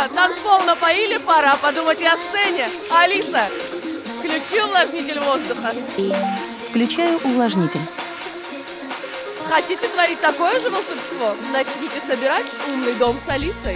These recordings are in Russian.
Ребята, танцпол напоили, пора подумать и о сцене. Алиса, включи увлажнитель воздуха. Включаю увлажнитель. Хотите творить такое же волшебство? Начните собирать умный дом с Алисой.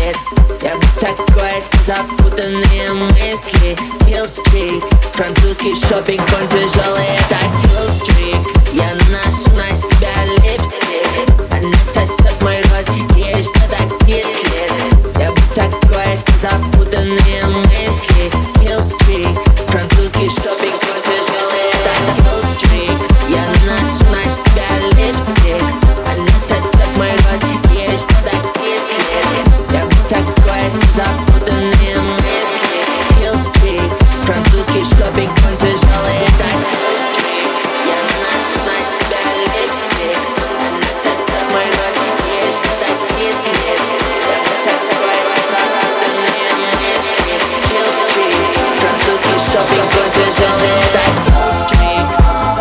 след. Я высоко, это запутанные мысли. Killstreak, французский шопинг, он тяжелый, это killstreak. Я наношу на себя липстик, она сосет мой рот, ей что-то кислит. Я высоко, это запутанные мысли. Killstreak, французский шопинг, он тяжелый, это killstreak. Я наношу на себя липстик, она сосет мой рот, ей что-то кислит. Я высоко, это запутанные мысли. Killstreak, французский шопинг, он тяжелый, это killstreak. Я наношу на себя липстик, она сосет мой рот, ей что-то кислит. Я высоко, это запутанные мысли. Killstreak, французский шопинг, он тяжелый, это killstreak.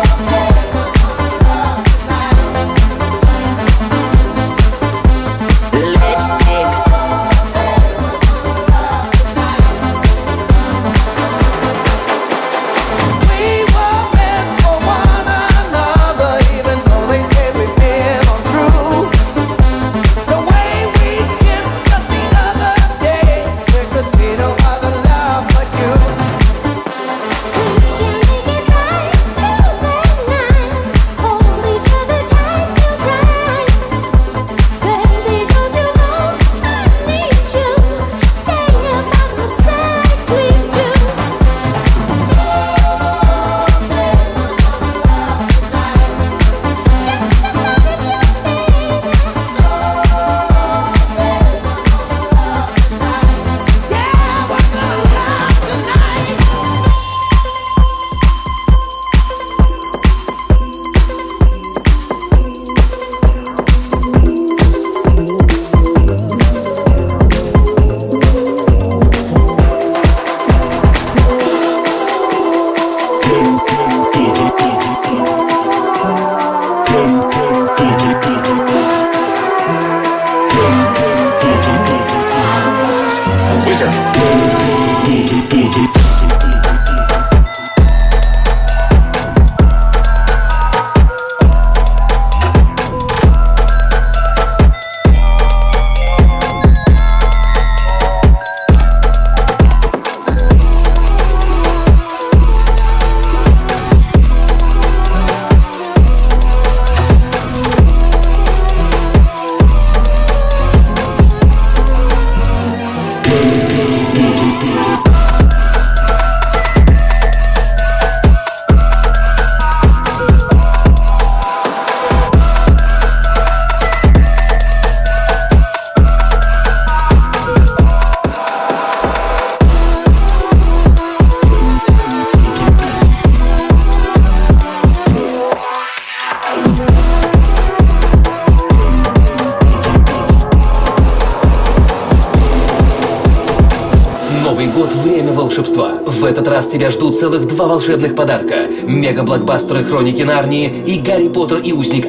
В этот раз тебя ждут целых 2 волшебных подарка. Мега-блокбастеры «Хроники Нарнии» и «Гарри Поттер и узник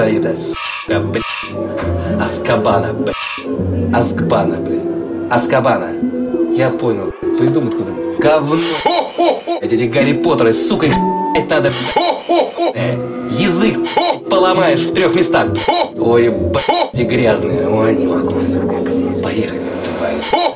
Азкабана, блядь. Азкбана, блядь. Азкабана. Я понял. Придумать куда. Говно. Эти Гарри Поттеры, сука, их надо, блядь. Язык поломаешь в 3 местах. Ой, блядь, грязные. Ой, не могу, сука. Поехали, тварь.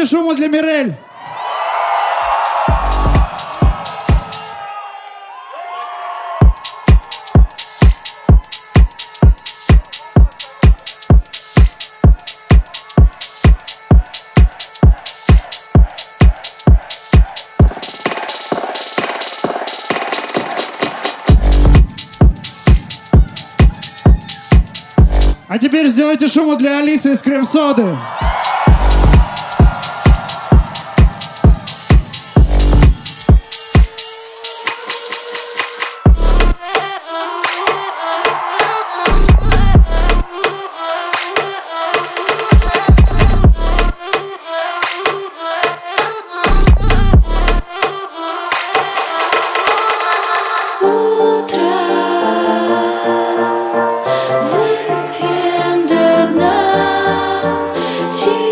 шума для Мирель. А теперь сделайте шуму для Алисы из Крем-соды. Выпьем до дна.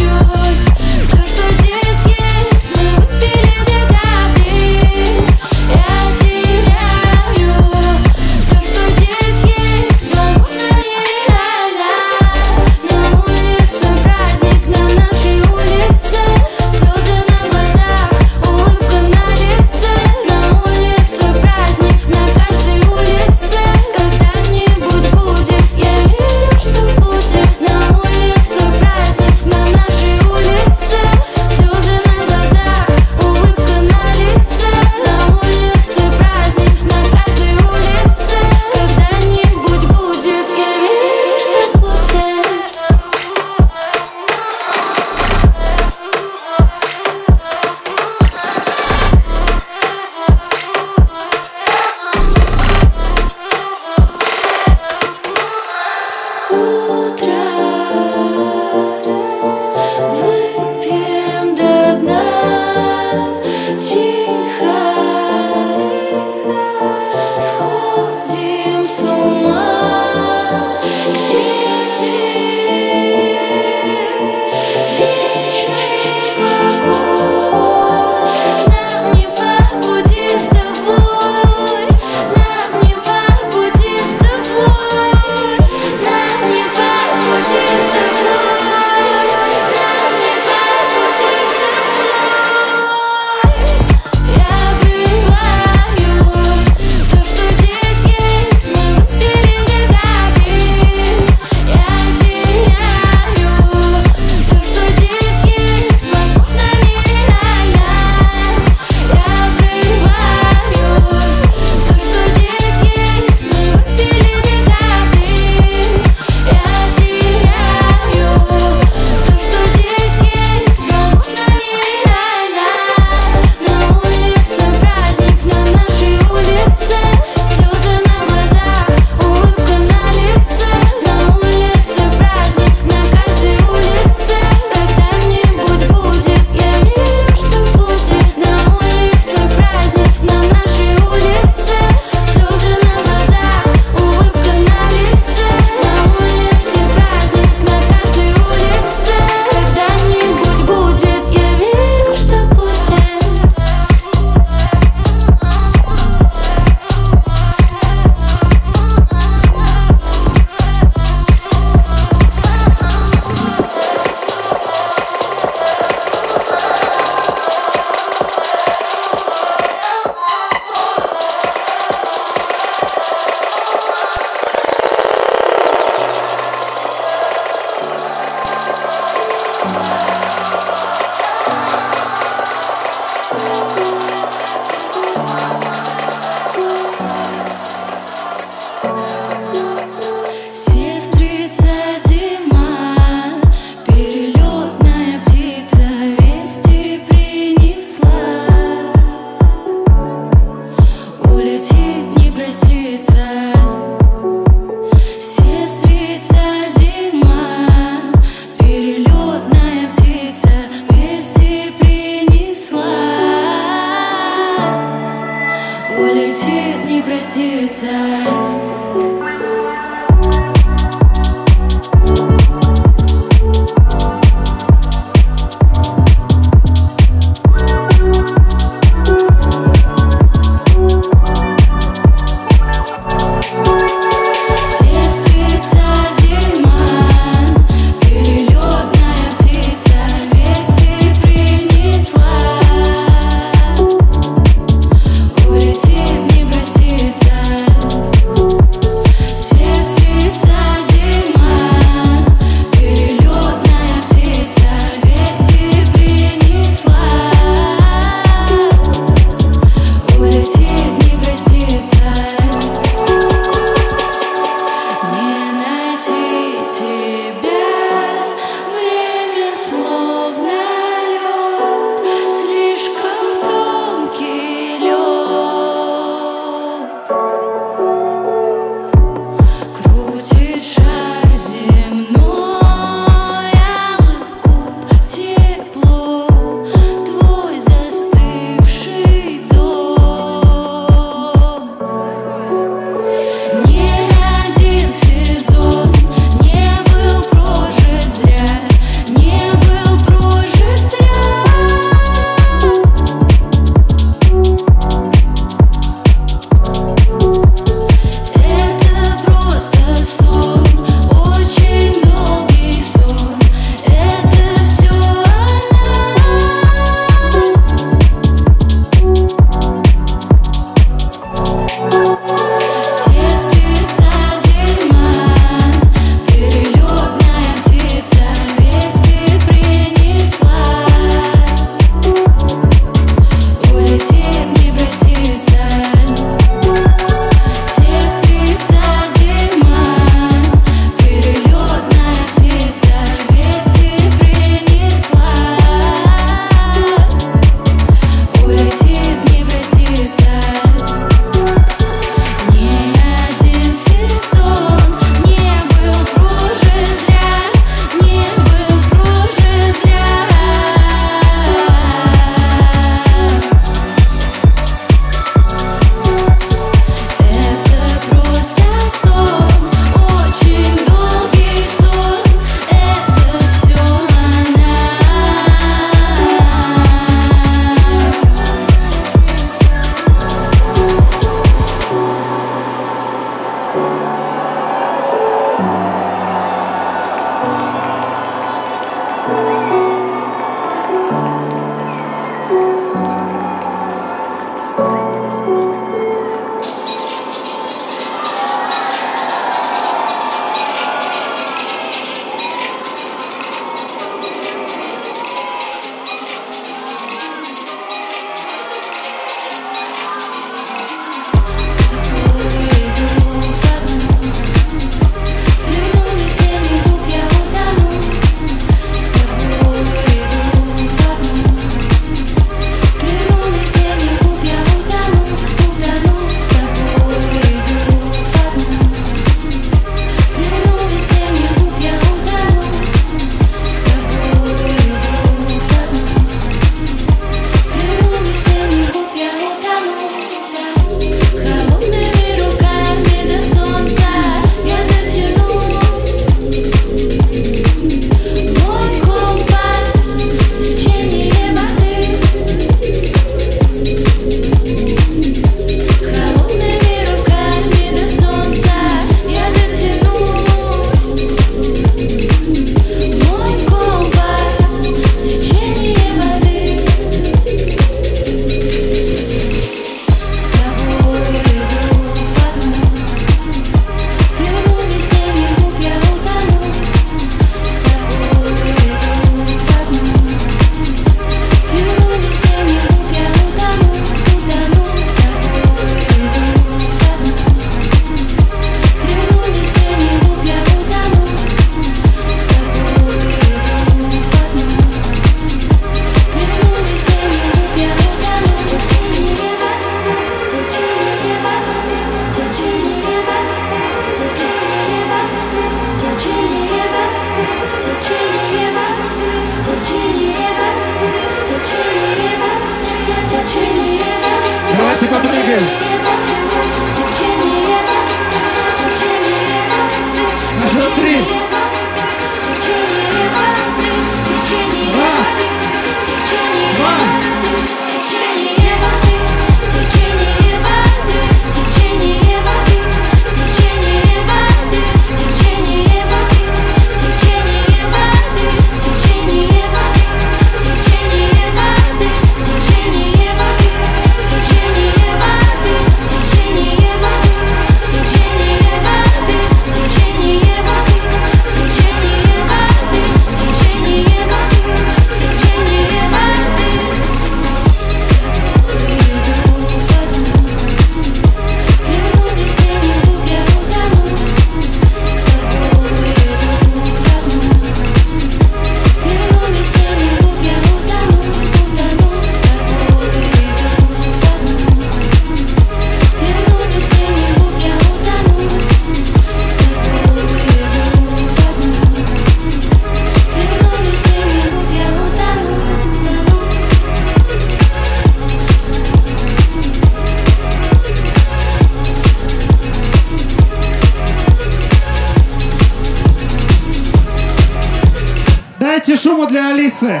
Давайте шуму для Алисы.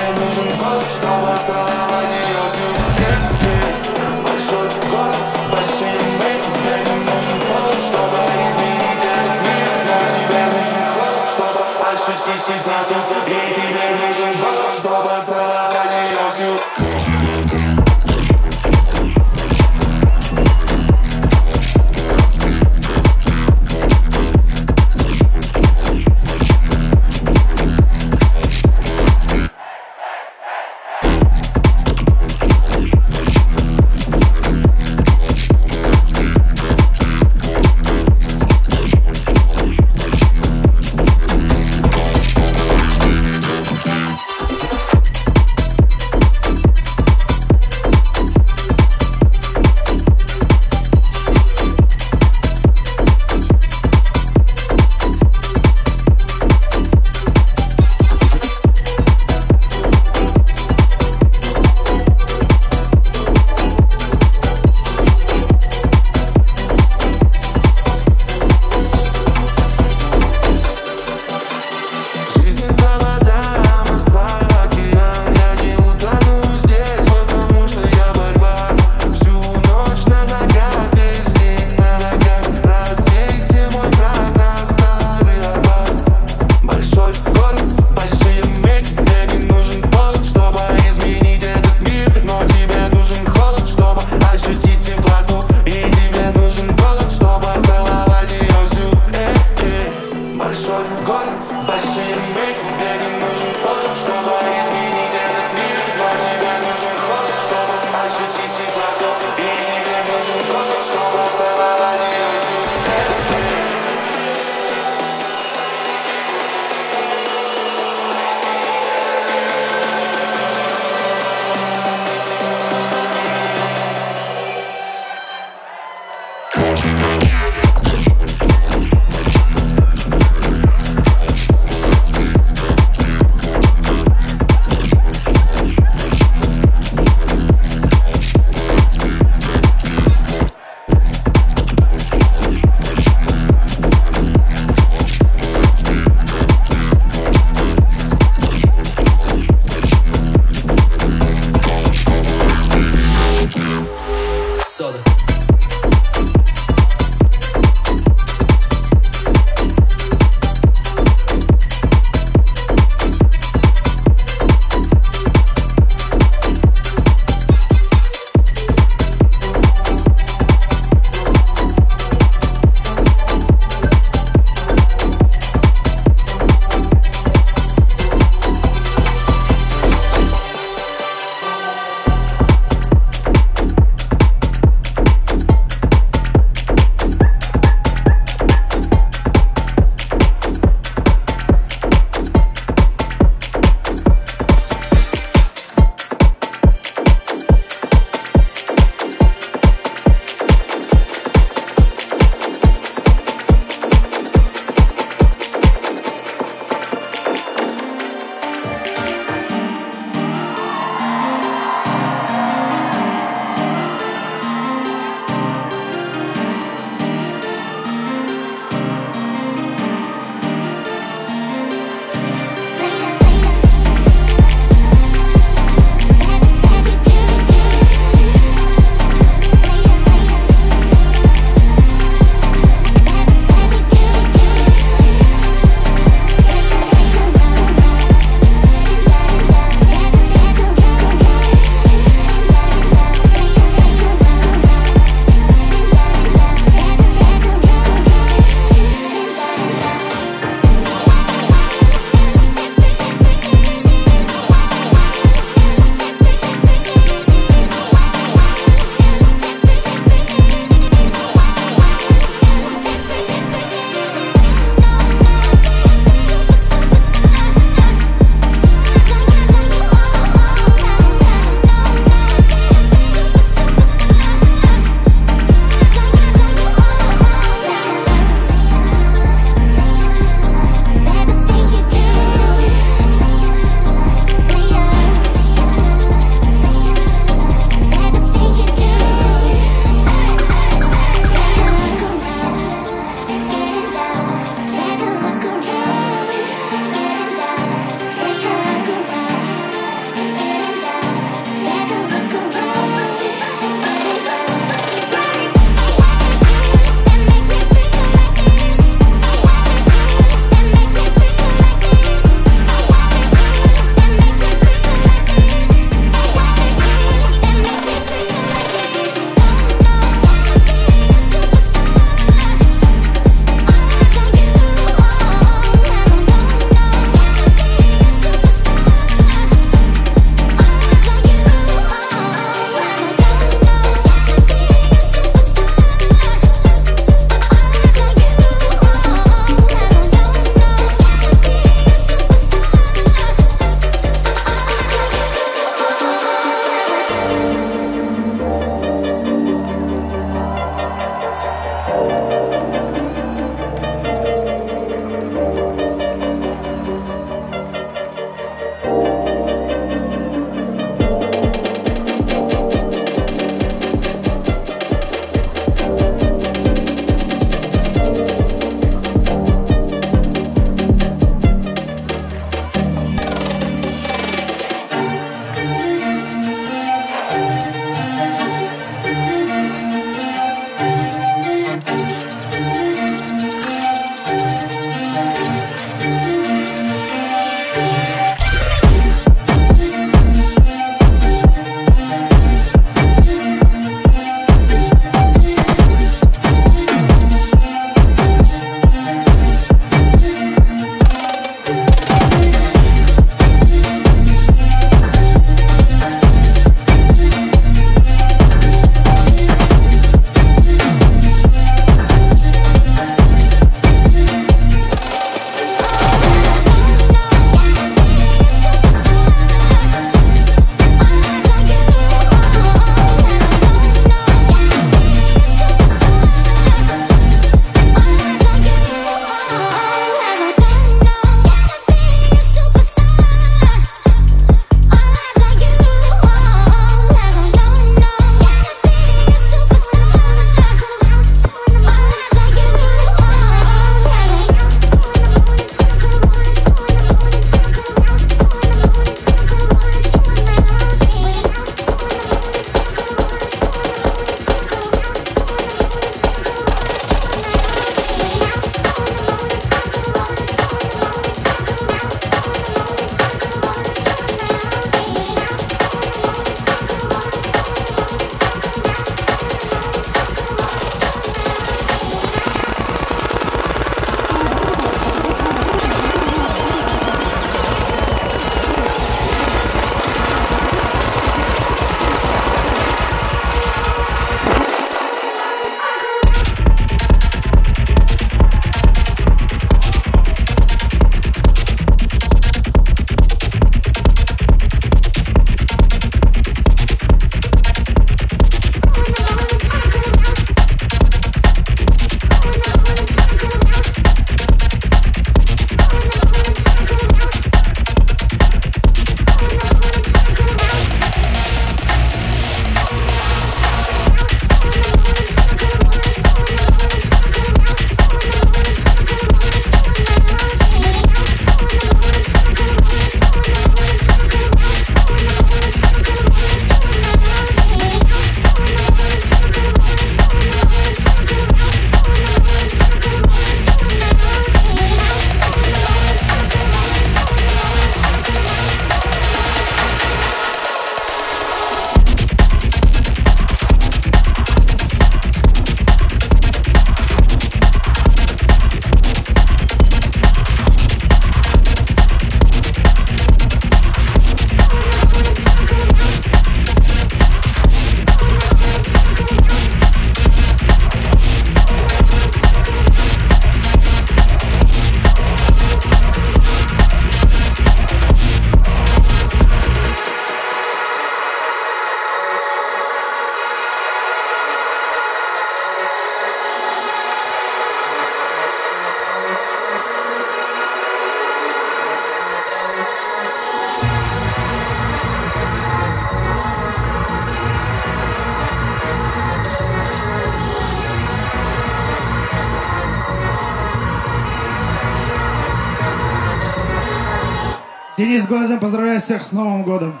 Денис Глазин, поздравляю всех с Новым годом.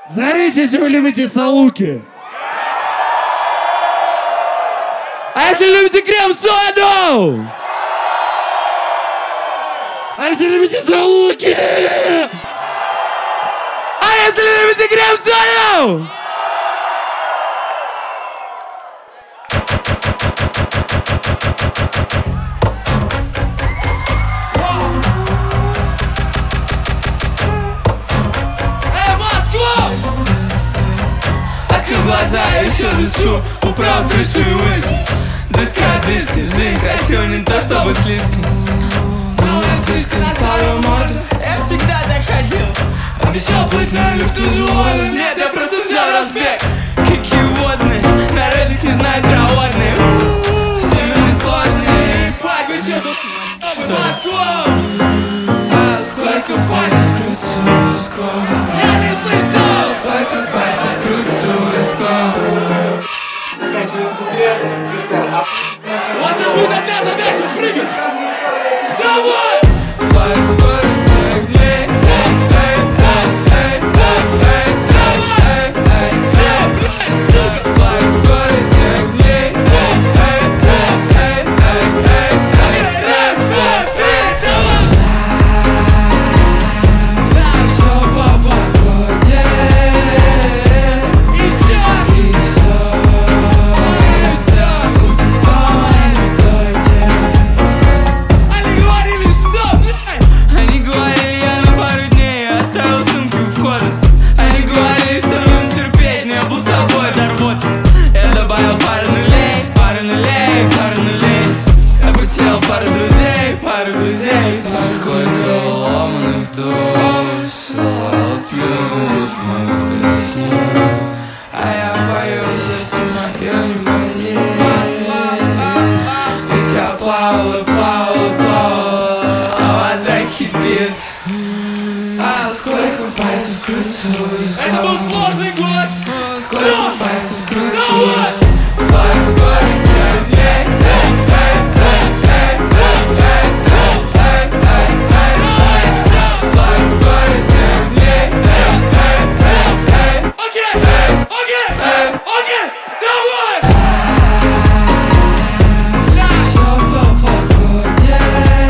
Зарите, если вы любите салуки. А если любите крем-соду? А если любите салуки? А если любите крем-соду? Открыл глаза, я еще дышу, управ крышу и выше. Дышка, дышка, жизнь красиво, не то чтобы слишком. Новая стрижка на старую моду, я всегда так ходил. Обещал плыть на люфту живого, нет, я просто взял разбег. Какие водные, народник не знает про водные. Семены сложные, пак, вы че тут? Москва! А сколько пальцев крутится скоро? Я не слышал! Сколько пальцев крутится скоро? У вас сейчас будет одна задача — прыгать! Давай! Плавит в городе огней. Плавит в городе огней. Раз, два, три, давай! Все по погоде. И все будет в том анекдоте. Они говорили, стоп, они говорили, я на пару дней оставил сумку у входа. Они говорили, что нужно терпеть, но я был собой до рвоты. Я добавил пару нулей, пару нулей, пару нулей. Я потерял пару друзей. Сколько ломаных душ, плюс мою песню. А я пою, сердце мое не болит. Ведь я плавала, а вода кипит. А сколько пальцев крутилось? Это был сложный год! Сколько пальцев крутилось? Плавит в городе огней. Плавит в городе огней. Окей, давай! Все по погоде.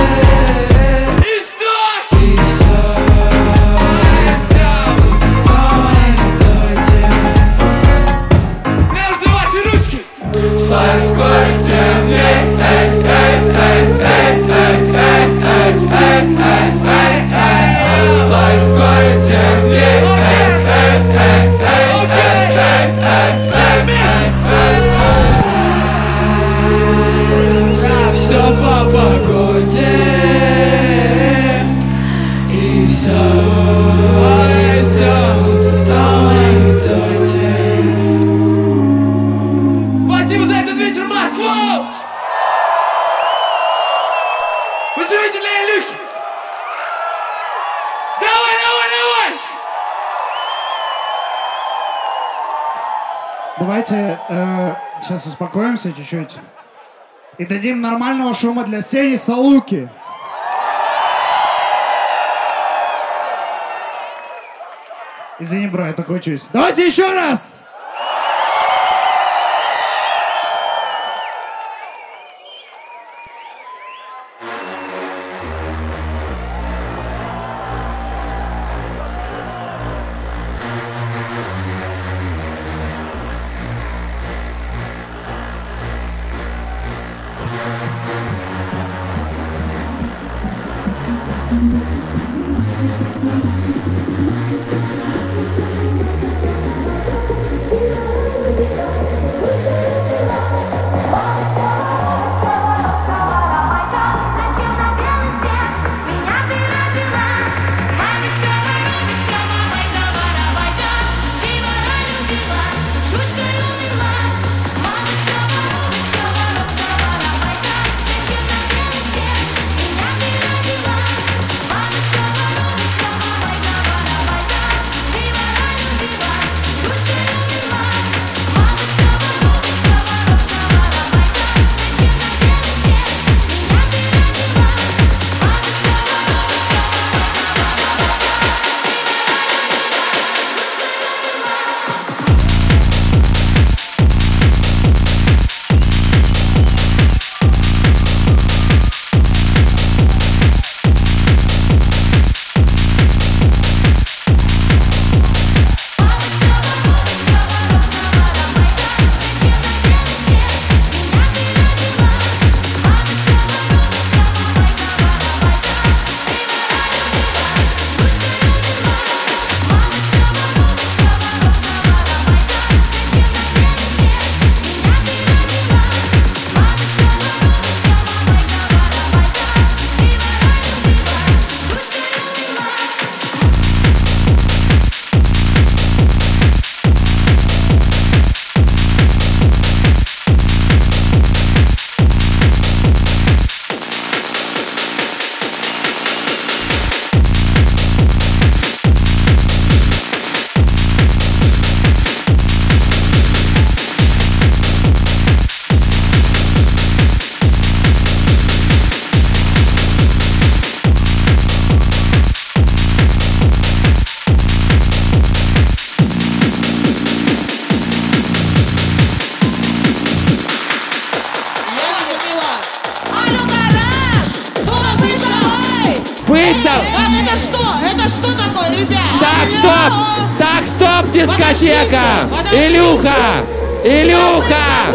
И что? И все будет в том анекдоте. Между ваши ручки. Плавит в городе огней. Плавит в городе огней. Все по погоде. И все будет в том анекдоте. Спасибо за этот вечер, Москва! Вы живете для Илюхи! Давай! Давайте сейчас успокоимся чуть-чуть и дадим нормального шума для Сени Салуки. Извини, бро, я только учусь. Давайте еще раз! Стоп, дискотека! Илюха! Илюха!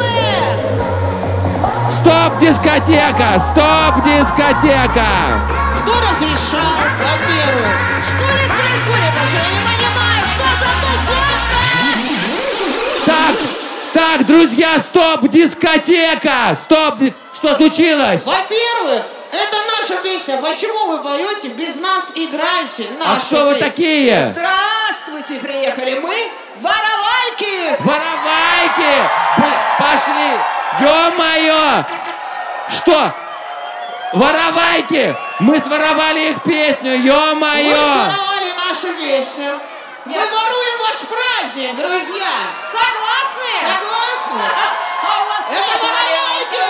Стоп, дискотека! Стоп, дискотека! Кто разрешал, во-первых? Что здесь происходит вообще? Я не понимаю, что за тусовка? Так, друзья, стоп, дискотека! Стоп, что случилось? Во-первых, это наша песня. Почему вы поете без нас, играете нашу А кто вы песню? такие? Здравствуйте, приехали мы, воровайки! Воровайки! Блин, пошли! Ё-моё! Что? Воровайки! Мы своровали их песню, Вы ё-моё! своровали нашу песню. Мы воруем ваш праздник, друзья. Согласны? Согласны? А у вас Это воровайки!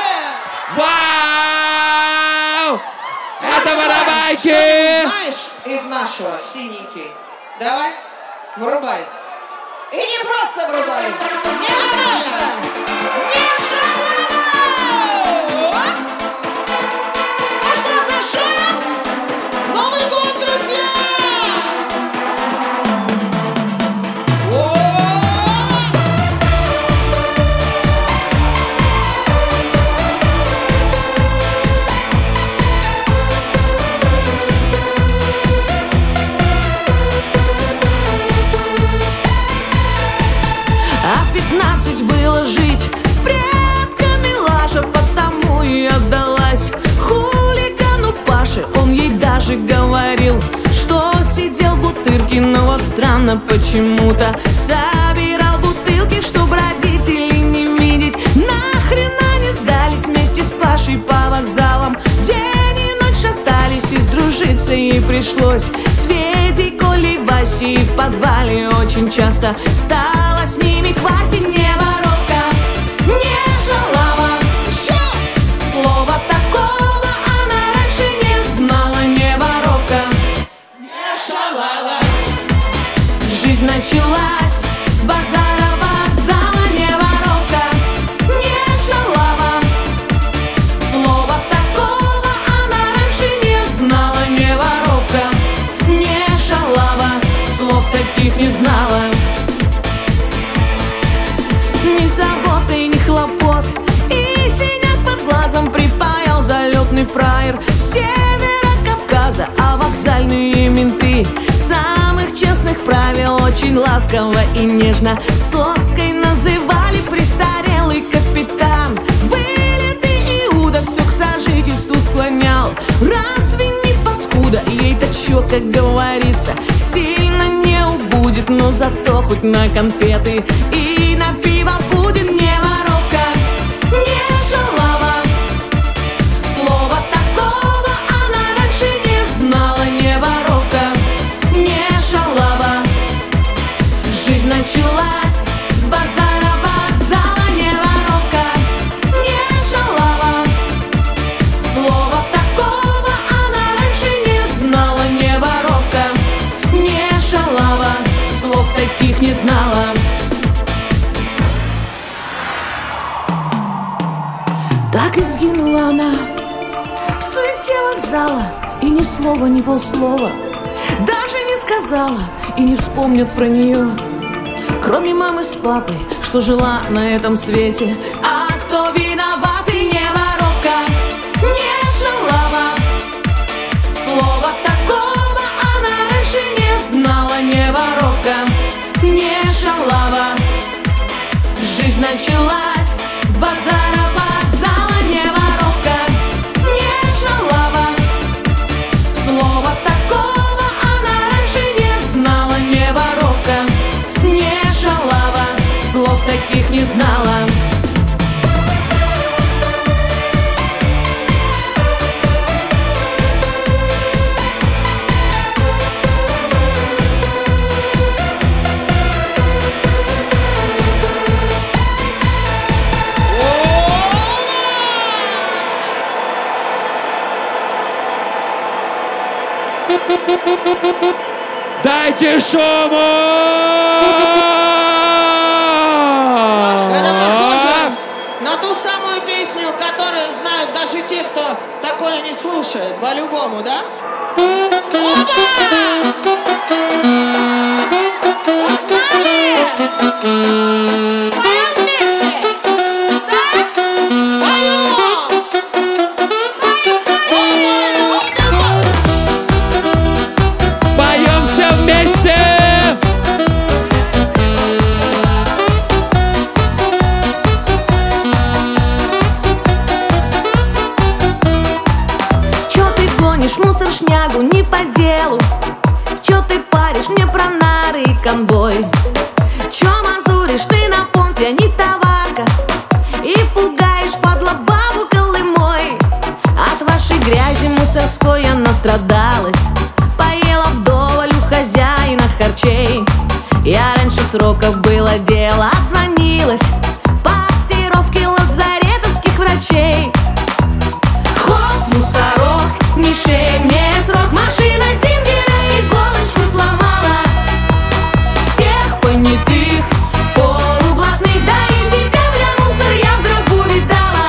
Вау! Это Что воровайки! ты знаешь из нашего, синенький? Давай, врубай. И не просто врубай. Не воровка! Не шалава! А что за шум? Новый год, друзья! А в 15 было жить с предками лажа, потому и отдалась хулигану Паше. Он ей даже говорил, что сидел в бутырке, но вот странно почему-то собирал бутылки, чтоб родителей не видеть. Нахрена не сдались вместе с Пашей по вокзалам, день и ночь шатались, и сдружиться ей пришлось с Федей, Колей, Васей. В подвале очень часто стала с ними квасить. Не воровка, не шалава, слова такого она раньше не знала. Не воровка, Не шалава. жизнь началась с базара вокзала. Не воровка, не шалава, слова такого она раньше не знала. Не воровка, не шалава, слов таких не знала. Ни заботы, ни хлопот, и синяк под глазом припаял залетный фраер с севера Кавказа. А вокзальные менты самых честных правил очень ласково и нежно соской называли. Престарелый капитан, вылитый Иуда, все к сожительству склонял. Разве не паскуда? Ей-то чё, как говорится, сильно не убудет, но зато хоть на конфеты и на пиво будет. Не воровка, не шалава, слова такого она раньше не знала. Не воровка, не шалава, жизнь началась с базара вокзала. Не воровка, не шалава, слова такого она раньше не знала. Не воровка, не шалава, слов таких не знала. Так и сгинула она в суете вокзала, и ни слова, ни полслова даже не сказала, и не вспомнят про нее, кроме мамы с папой, что жила на этом свете. А кто виноват? И не воровка, не шалава, слова такого она раньше не знала. Не воровка, не шалава, жизнь началась с базара вокзала. Не воровка, не шалава, слова такого она раньше не знала. Не воровка, не шалава, слов таких не знала. Дайте шуму! Это похоже на ту самую песню, которую знают даже те, кто такое не слушает. По-любому, да? Опа! Узнали? Поем все вместе! Чё ты гонишь мусор, шнягу, не по делу? Чё ты паришь мне про нары и конвой? Чё мазуришь ты на понт, я не товарка? И пугаешь, падла, бабу Колымой. От вашей грязи мусорской я настрадалась. Поела вдоволь у хозяина харчей. Я раньше сроков было дело, отзвонилась по актировке лазаретовских врачей. Хоп, мусорок, не шей мне срок. Машина Зингера иголочку сломала. Всех понятых, полублатных, да и тебя, бля, мусор, я в гробу видала.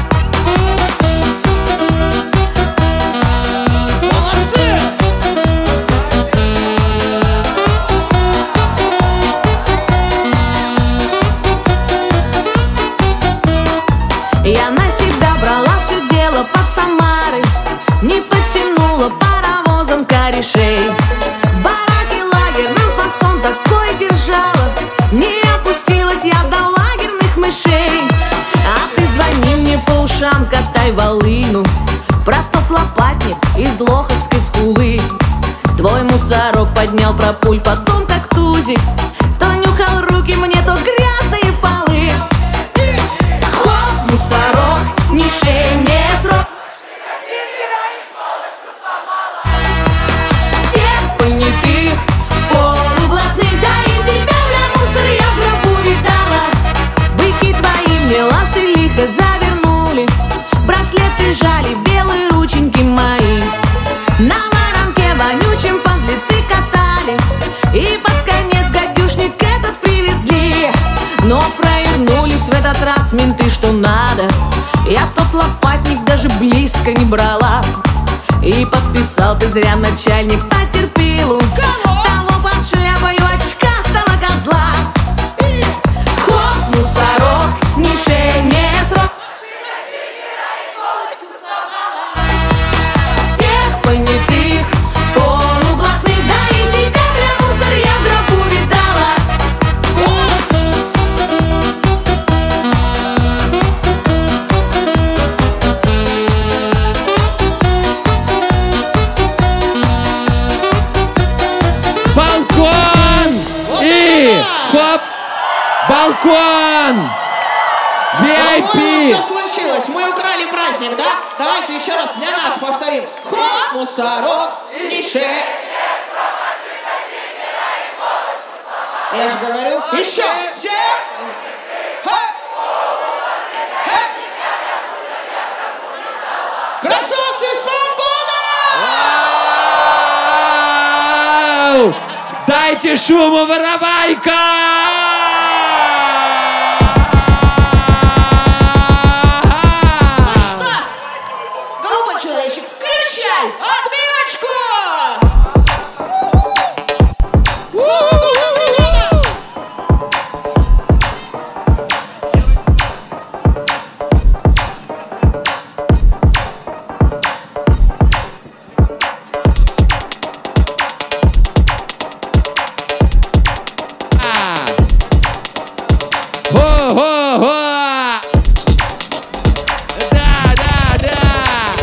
Молодцы! Я на себя брала все дело под Самарой, не потянула паровозом корешей. В бараке лагерном фасон такой держала, не опустилась я до лагерных мышей. А ты звони мне по ушам, катай волыну про тот лопатник из Лоховской скулы. Твой мусорок поднял про пуль, потом как тузик, то нюхал руки мне, то грязные полы. Хоп, мусорок, не шей мне срок. Всех понятых, полублатных, да и тебя, бля, мусор, я в гробу видала. Быки твои мне ласты лихо завернули, браслеты жали, белые рученьки мои. На воронке вонючем подлецы катали, и под конец гадюшник этот привезли. Но провернулись в этот раз менты, что надо. Я тот лопатник даже близко не брала. И подписал ты зря, начальник, потерпилу того под шляпою очкастого козла. Хоп, мусорок, не шей мне срок. Всех понятых, полублатных, да и тебя, бля, мусор, я в гробу видала. Балкон! И хоп! Балкон! По-моему, VIP! все случилось. Мы украли праздник, да? Давайте еще раз для нас повторим. Хоп, мусорок, не шей. Я же говорю. Еще. Все. Красавцы, с Новым годом! Вау! Дайте шуму, воровайка! Ну что, голубой человечек, включай отбивочку! С Новым годом, ребята! Ho-ho-ho! Да, да, да!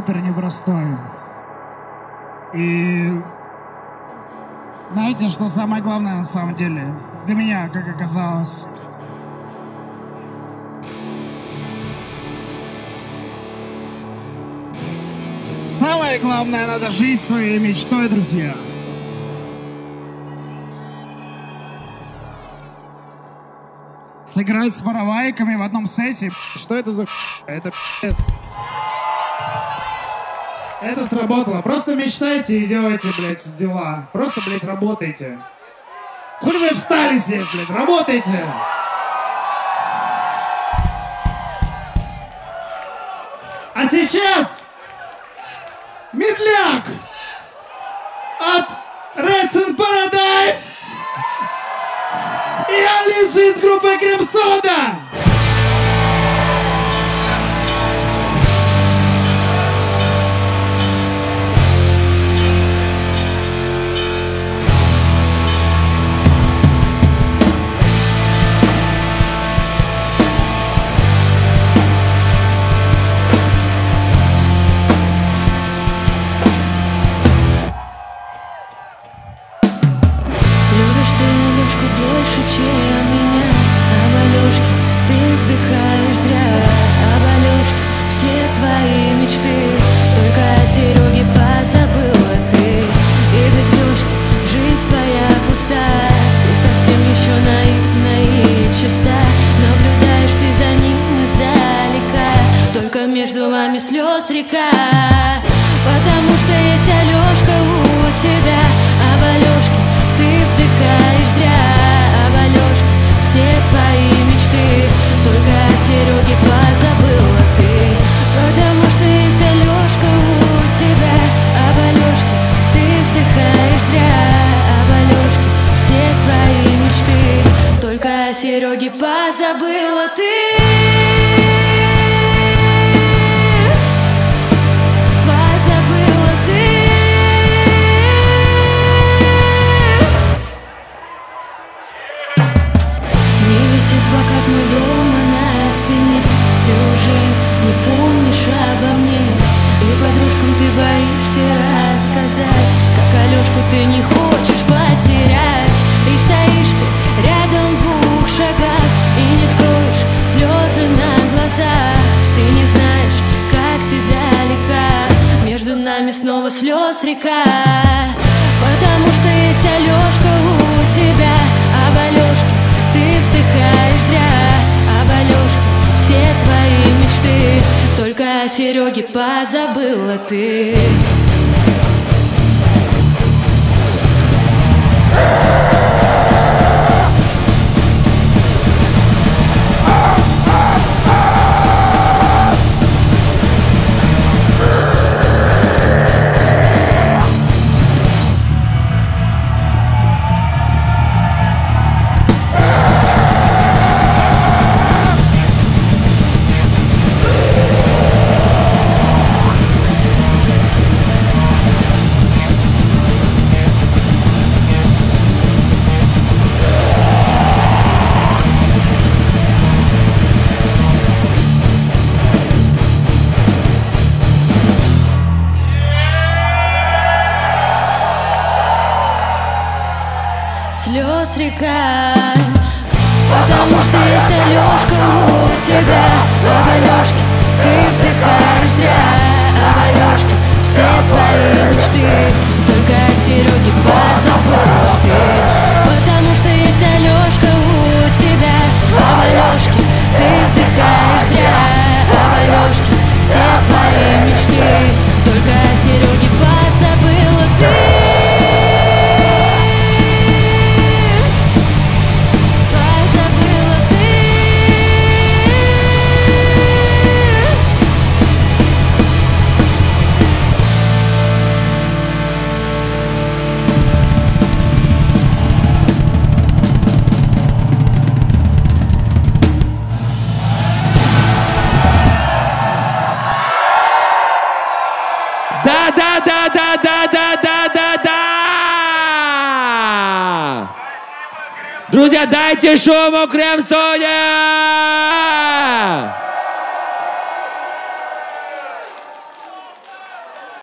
супер непростой. И знаете, что самое главное на самом деле? Для меня, как оказалось. Самое главное, надо жить своей мечтой, друзья. Сыграть с воровайками в одном сете. Что это за это пи***ц. Это сработало. Просто мечтайте и делайте, блядь, дела. Просто, блядь, работайте. Хули вы встали здесь, блядь, работайте. А сейчас медляк от Reds in Paradise и Алиса из группы Крем-Сода. Между вами слез река, потому что есть Алёшка у тебя. Об Алёшке ты вздыхаешь зря. Об Алёшке все твои мечты, только о Серёге позабыла ты. Потому что есть Алёшка у тебя. Об Алёшке ты вздыхаешь зря. Об Алёшке все твои мечты, только о Серёге позабыла ты. Плакат мой дома на стене, ты уже не помнишь обо мне. И подружкам ты боишься рассказать, как Алёшку ты не хочешь потерять. И стоишь ты рядом в 2 шагах и не скроешь слезы на глазах. Ты не знаешь, как ты далека, между нами снова слез река. Потому что есть Алёшка у тебя. Об Алёшке ты вздыхаешь зря. Об Алёшке все твои мечты, только о Серёге позабыла ты. Слез река, потому что есть Алёшка у тебя. Об Алёшке ты вздыхаешь зря. Об Алёшке все твои мечты, только о Серёге позабыла ты. Потому что есть Алёшка у тебя. Об Алёшке ты вздыхаешь зря. Об Алёшке все твои мечты, только о Серёге позабыла ты. Друзья, дайте шуму Крем-Соде!